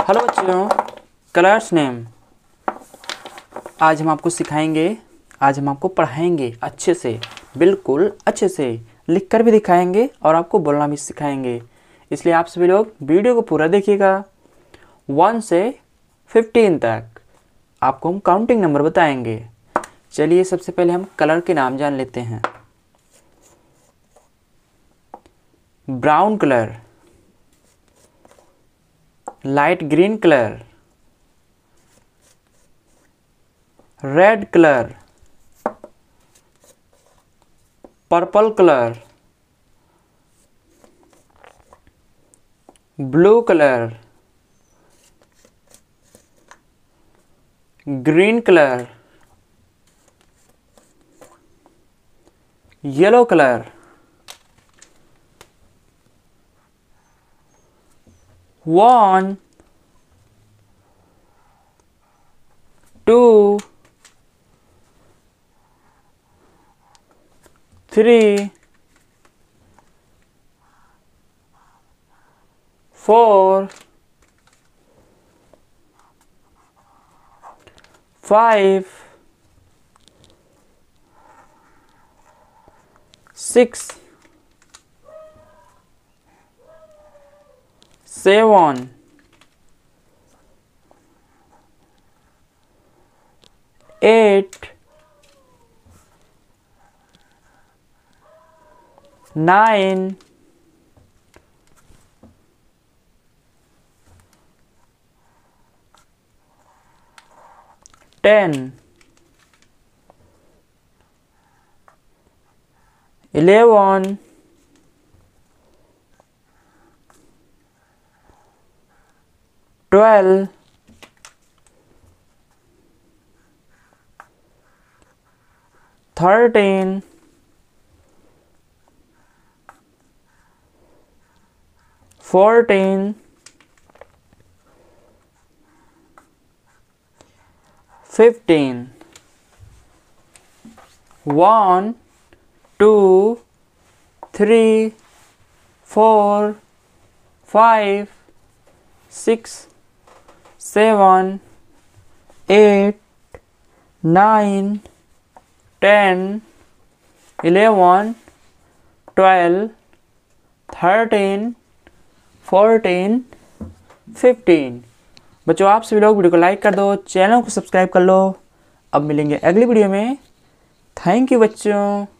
Hello बच्चों, colours name. आज हम आपको पढ़ाएंगे अच्छे से, बिल्कुल अच्छे से लिखकर भी दिखाएंगे और आपको बोलना भी सिखाएंगे। इसलिए आप सभी लोग वीडियो को पूरा देखिएगा। 1 से 15 तक आपको हम काउंटिंग नंबर बताएंगे। चलिए सबसे पहले हम कलर के नाम जान लेते हैं। Brown colour, light green colour, red colour, purple colour, blue colour, green colour, yellow colour, 1 2 3 4 5 6 7 8 9 10 11 12 13 14 15 1 2 3 4 5 6 7 8 9 10 11 12 13 14 15। बच्चों आप सभी लोग वीडियो को लाइक कर दो, चैनल को सब्सक्राइब कर लो। अब मिलेंगे अगली वीडियो में। थैंक यू बच्चों।